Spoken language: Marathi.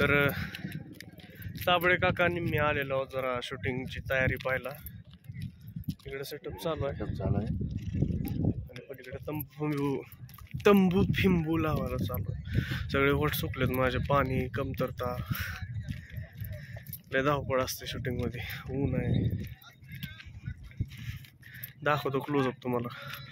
तर साबळे काका आणि मी आलेलो आहोत जरा शूटिंगची तयारी पाहायला. इकडे सेटअप चालू आहे आणि पलीकडे तंबू फिंबू लावायला चालू आहे. सगळे वट सुकलेत माझे, पाणी कमतरता, लय धावपळ असते शूटिंग मध्ये, ऊन आहे. दाखवतो क्लोजअप तुम्हाला.